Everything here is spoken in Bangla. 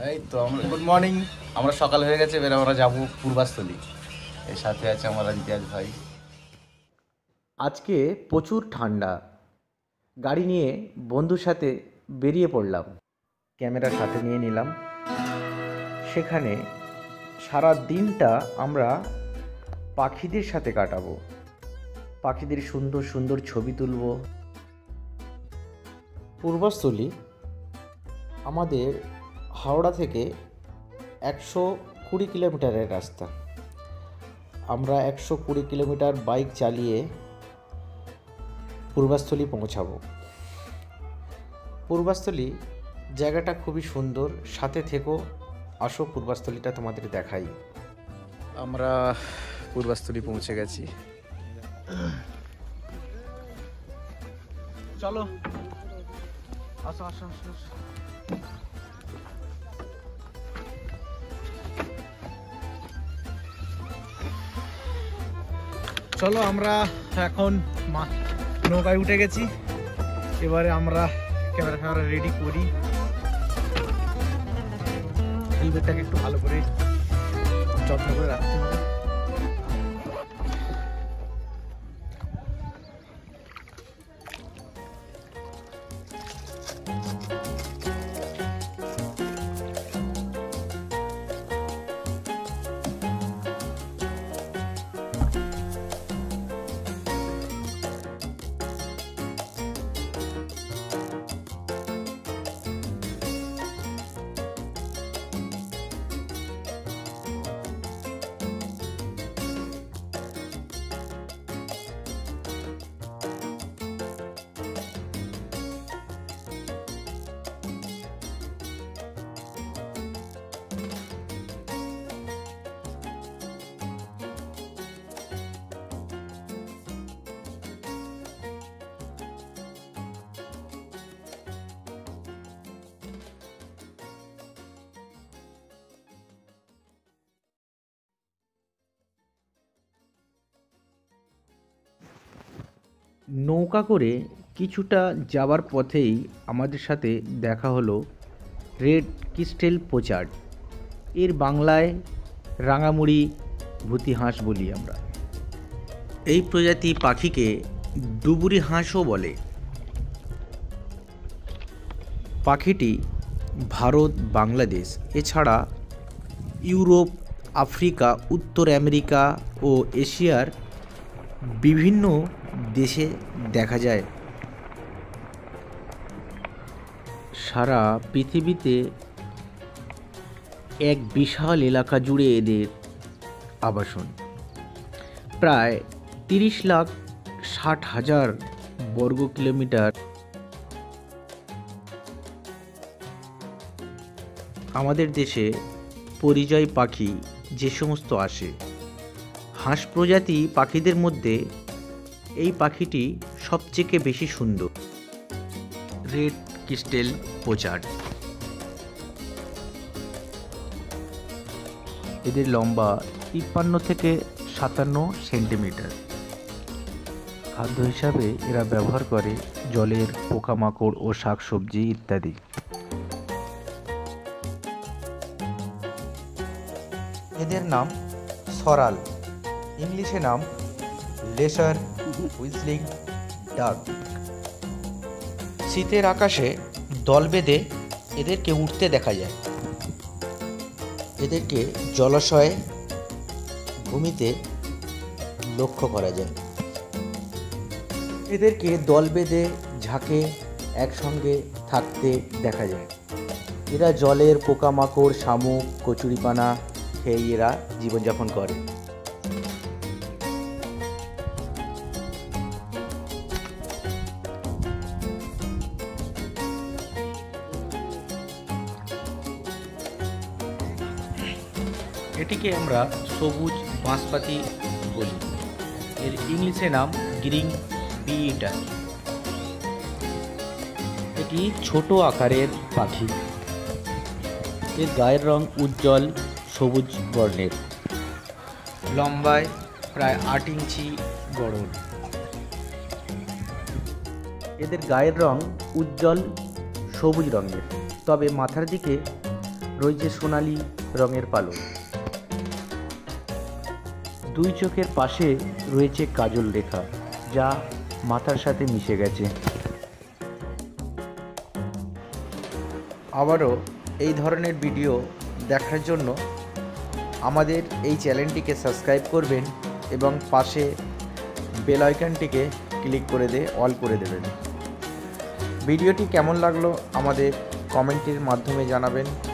এই তো আমরা গুড মর্নিং। আমরা সকাল হয়ে গেছে, এবার আমরা যাবো পূর্বাস্থলী। এর সাথে আছে আমার ইমতিয়াজ ভাই। আজকে প্রচুর ঠান্ডা। গাড়ি নিয়ে বন্ধুর সাথে বেরিয়ে পড়লাম, ক্যামেরা সাথে নিয়ে নিলাম। সেখানে সারা দিনটা আমরা পাখিদের সাথে কাটাবো, পাখিদের সুন্দর সুন্দর ছবি তুলব। পূর্বস্থলী আমাদের হাওড়া থেকে 120 কিলোমিটারের রাস্তা। আমরা 120 কিলোমিটার বাইক চালিয়ে পূর্বাস্থলী পৌঁছাবো। পূর্বাস্থলী জায়গাটা খুবই সুন্দর, সাথে থেকো, আসো পূর্বাস্থলীটা তোমাদের দেখাই। আমরা পূর্বাস্থলী পৌঁছে গেছি। চলো আসো আসো আসো আসো। চলো আমরা এখন নৌকায় উঠে গেছি। এবারে আমরা ক্যামেরা রেডি করি। হেলমেটটাকে একটু ভালো করে যত্ন করে রাখতে হবে। নৌকা করে কিছুটা যাওয়ার পথেই আমাদের সাথে দেখা হলো রেড ক্রিস্টেল পোচার্ড। এর বাংলায় রাঙামুড়ি ভূতি হাঁস বলি আমরা। এই প্রজাতি পাখিকে ডুবুরি হাঁসও বলে। পাখিটি ভারত, বাংলাদেশ এছাড়া ইউরোপ, আফ্রিকা, উত্তর আমেরিকা ও এশিয়ার বিভিন্ন দেশে দেখা যায়। সারা পৃথিবীতে এক বিশাল এলাকা জুড়ে এদের আবাসন। প্রায় 30,60,000 বর্গ কিলোমিটার। আমাদের দেশে পরিযায়ী পাখি যে সমস্ত আসে, হাঁস প্রজাতি পাখিদের মধ্যে এই পাখিটি সবচেয়ে বেশি সুন্দর, রেড ক্রিস্টেল পোচার্ড। এদের লম্বা 53 থেকে 57 সেন্টিমিটার। খাদ্য হিসাবে এরা ব্যবহার করে জলের পোকামাকড় ও শাকসবজি ইত্যাদি। এদের নাম সরাল, ইংলিশে নাম লেসার হুইসলিং ডাক। শীতের আকাশে দল বেঁধে এদেরকে উঠতে দেখা যায়। এদেরকে জলাশয়ে ভূমিতে লক্ষ্য করা যায়। এদেরকে দল বেঁধে ঝাঁকে একসঙ্গে থাকতে দেখা যায়। এরা জলের পোকামাকড়, শামুক, কচুরিপানা খেয়ে এরা জীবনযাপন করে। এটিকে আমরা সবুজ বাঁশপাতি বলি। এর ইংলিশে নাম গ্রিন পি ইটার। এটি ছোট আকারের পাখি। এর গায়ের রং উজ্জ্বল সবুজ বর্ণের, লম্বায় প্রায় 8 ইঞ্চি গড়ন। এদের গায়ের রং উজ্জ্বল সবুজ রঙের, তবে মাথার দিকে রয়েছে সোনালি রঙের পালক। দুই চোখের পাশে রয়েছে কাজল রেখা, যা মাথার সাথে মিশে গেছে। আবারও এই ধরনের ভিডিও দেখার জন্য আমাদের এই চ্যানেলটিকে সাবস্ক্রাইব করবেন এবং পাশে বেল আইকনটিকে ক্লিক করে অল করে দেবেন। ভিডিওটি কেমন লাগলো আমাদের কমেন্টের মাধ্যমে জানাবেন।